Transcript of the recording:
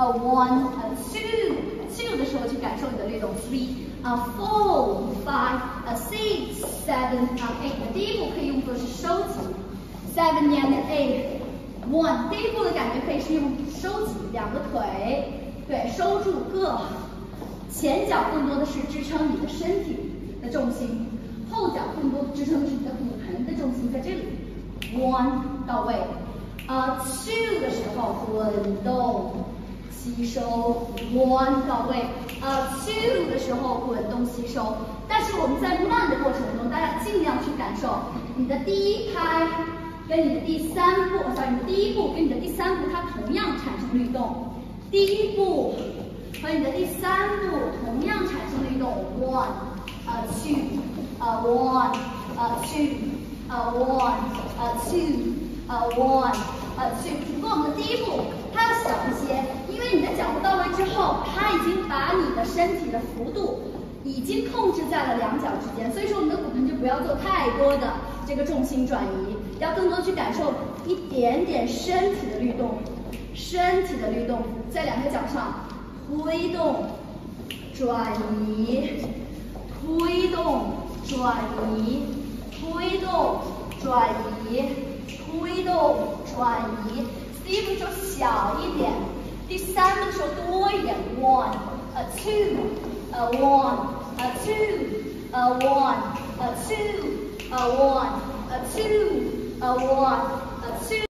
one two 的时候去感受你的律动 3 4 5 6 7 8。第一步可以用作是收集 7 and 8 1。第一步的感觉可以是用收集两个腿，对，收住个。前脚更多的是支撑你的身体的重心，后脚更多的支撑的是你的骨盆的重心在这里。1到位，2的时候滚动吸收 ，1到位，2的时候滚动吸收。但是我们在慢的过程中，大家尽量去感受你的第一拍跟你的第三步，你的第一步跟你的第三步它同样产生律动，第一步和你的第三步同样产生律动 ，1 2 1 2 1 2 1 2。只不过我们的第一步它要小一些，因为你的脚步到位之后，它已经把你的身体的幅度已经控制在了两脚之间，所以说我们的骨盆就不要做太多的这个重心转移，要更多去感受一点点身体的律动，在两个脚上推动、转移、推动、转移、推动、转移、推动、转移。第一步的时候小一点，第三步的时候多一点 ，1 2 1 2 1 2 1 2 1